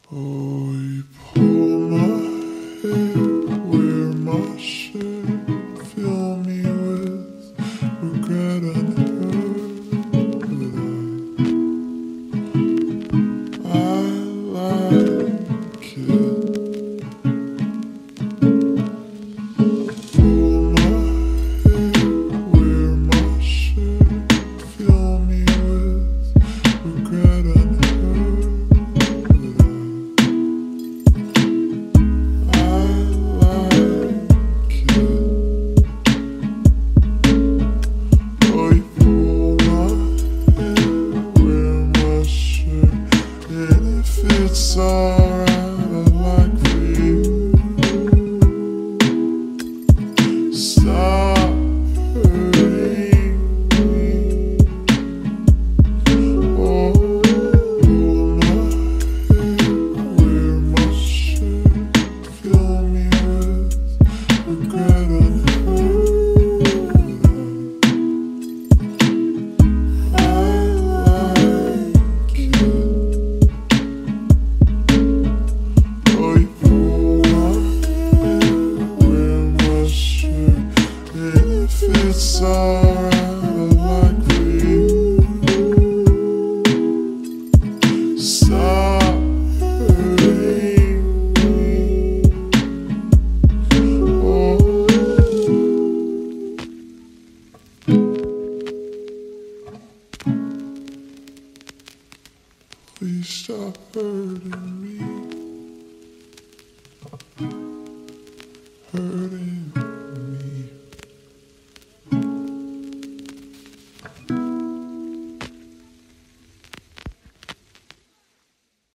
Oh, you pull my hair, wear my shirt, fill me with regret and hurt. I like it. Pull my hair, wear my shirt, fill me with regret and hurt. It's alright, I'd like for you. Stop hurting me. Oh, pull my hair, wear my shirt, fill me with regret and hurt. It's alright, I'd like for you. Stop hurting me. Oh, please stop hurting me.